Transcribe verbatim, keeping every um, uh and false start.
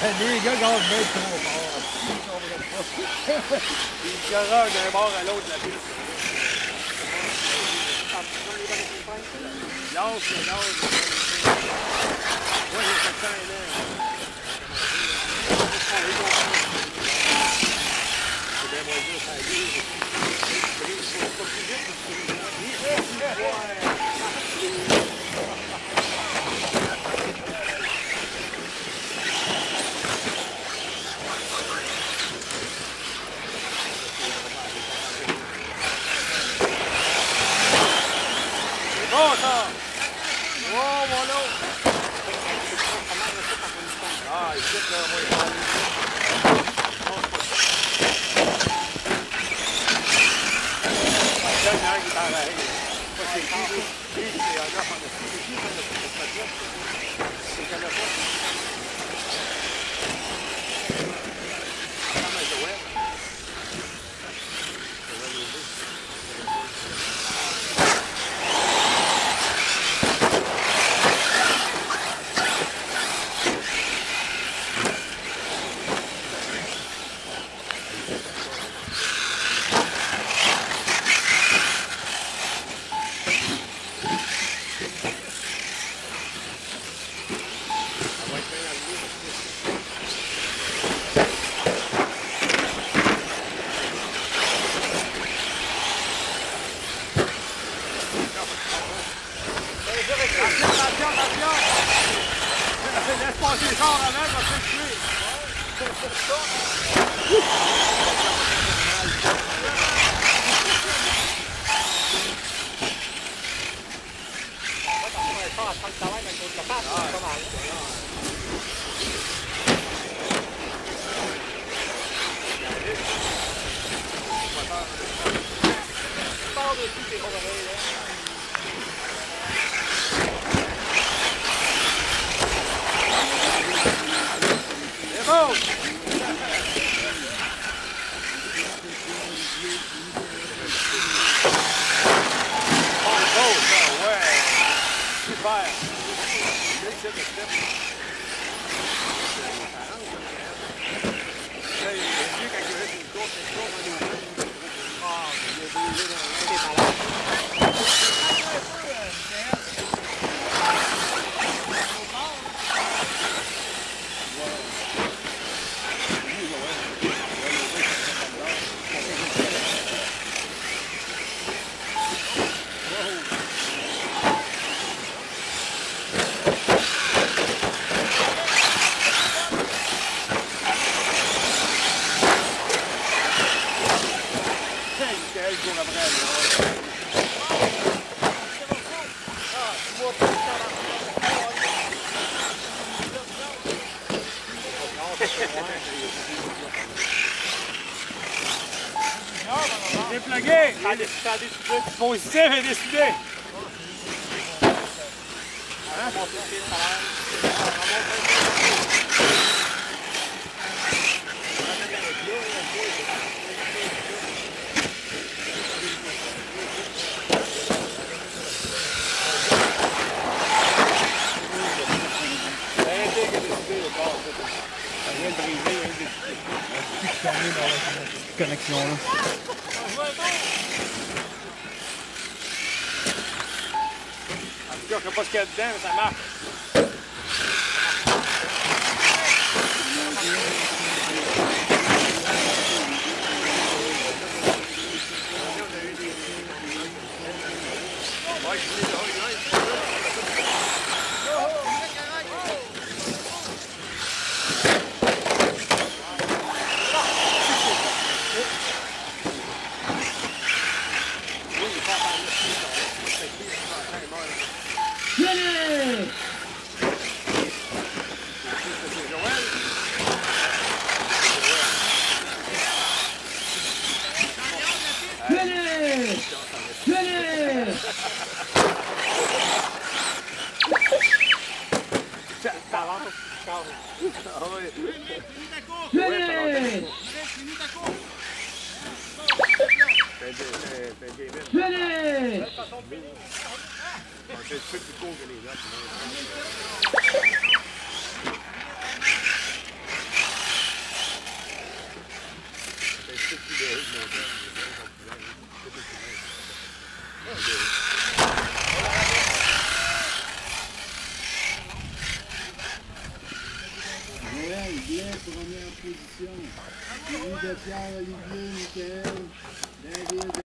Les gars gardent bien trop fort. Ils garagent d'un bord à l'autre la piste. Lâche le gaz. Ouais, il y a sept cents là. C'est bien moins dur, ça a dit. C'est pas plus vite. Bon, ça! Wow, mon lot! Ah, ici, là, moi, il parle. Il y a un qui est pareil. Pas c'est qui, lui? Lui, c'est un off en dessous. C'est qui, ça, le spot-là? C'est qu'elle a pas. Ça ressemble à Joël. Joël Léger. Laisse passer les chars avant, je vais te tuer. C'est bon! Oh, ça, ouais! Super! Déplugué! Ça a décidé. Positif et décidé. Hein? Connexion là. En tout cas, je ne sais pas ce qu'il y a dedans, mais ça marche. C'est un peu plus court que les autres. Noël, bien, première position. Louis de Pierre, Olivier, Michael, David.